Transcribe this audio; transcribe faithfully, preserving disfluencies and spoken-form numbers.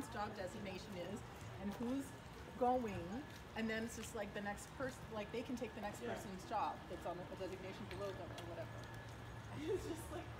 person's job designation is and who's going, and then it's just like the next person, like they can take the next Yeah. person's job that's on the designation below them or whatever. It's just like